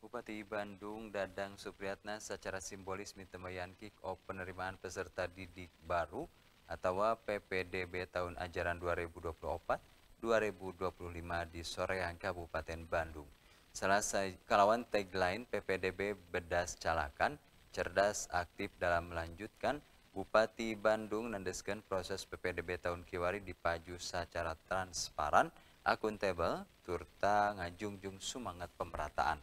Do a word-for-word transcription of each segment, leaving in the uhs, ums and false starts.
Bupati Bandung Dadang Supriyatna secara simbolis mintembayan kick-off penerimaan peserta didik baru atau P P D B tahun ajaran dua ribu dua puluh empat dua ribu dua puluh lima di Soreang Kabupaten Bandung. Selasa kalawan tagline P P D B bedas calakan, cerdas aktif dalam melanjutkan, Bupati Bandung nandeskeun proses P P D B tahun kiwari dipaju secara transparan, akuntabel, turta ngajungjung semangat pemerataan.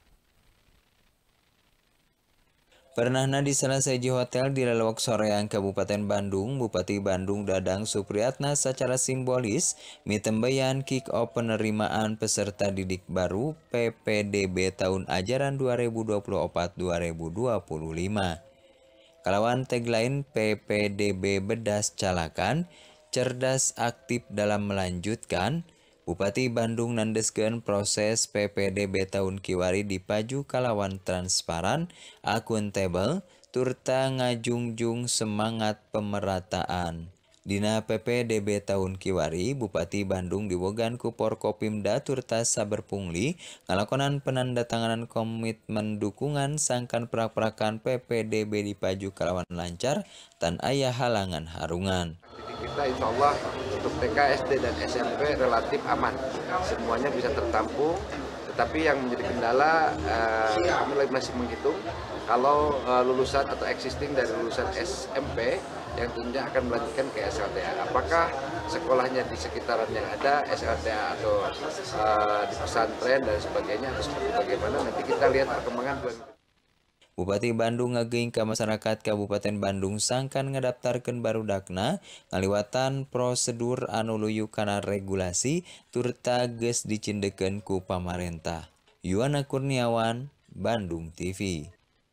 Pernahna di salah seji hotel di Lelewak Soreang Kabupaten Bandung, Bupati Bandung Dadang Supriyatna secara simbolis mitembayan kick-off penerimaan peserta didik baru P P D B tahun ajaran dua ribu dua puluh empat dua ribu dua puluh lima. Kalawan tagline P P D B bedas calakan, cerdas aktif dalam melanjutkan, Bupati Bandung nandeskeun proses P P D B tahun kiwari dipaju kalawan transparan, akuntabel, turta ngajungjung semangat pemerataan. Dina P P D B tahun kiwari, Bupati Bandung diwogan ku Porkopimda turta saberpungli ngalakonan penandatanganan komitmen dukungan sangkan perak-perakan P P D B dipaju kalawan lancar tan aya halangan harungan. Kita insya Allah untuk T K, S D, dan S M P relatif aman, semuanya bisa tertampung. Tetapi yang menjadi kendala, eh, kami lagi masih menghitung kalau eh, lulusan atau existing dari lulusan S M P yang tentunya akan melanjutkan ke S L T A. Apakah sekolahnya di sekitaran yang ada S L T A atau eh, di pesantren dan sebagainya, atau seperti bagaimana, nanti kita lihat perkembangan. Bupati Bandung ngageing ka masyarakat Kabupaten Bandung sangkan ngadaptarkeun barudakna ngaliwatan prosedur anu luyu kana regulasi turta geus dicindekeun ku pamarentah. Yuwana Kurniawan, Bandung T V.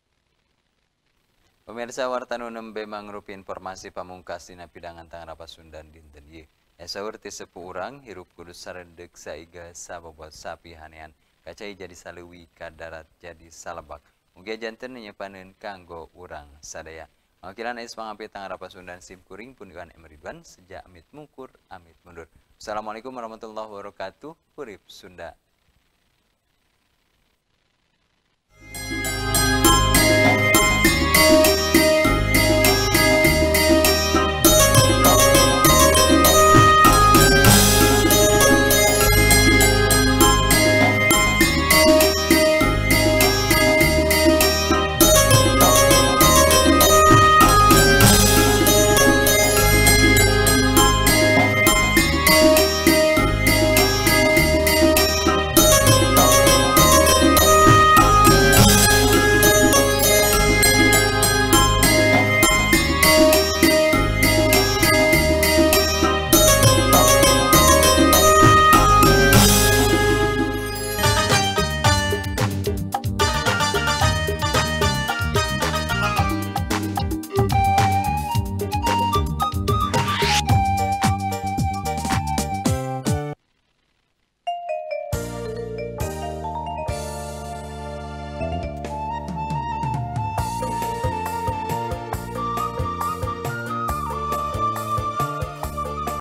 Pemirsa warta nu nembe mangrupi informasi pamungkas dina pidangan Tangan Rapasundan dinten ieu. Esaur ti sepuh urang hirup kudu saredeg saiga sabobot sapi hanean. Kacai jadi saleuwi ka darat jadi salebak. Mugia janten nyepaneun kanggo urang sadaya. Wakilan es pangampi Tangan Rapasundan sim kuring pundikan Emeridwan sejak amit mungkur amit mundur. Assalamualaikum warahmatullahi wabarakatuh. Urip Sunda.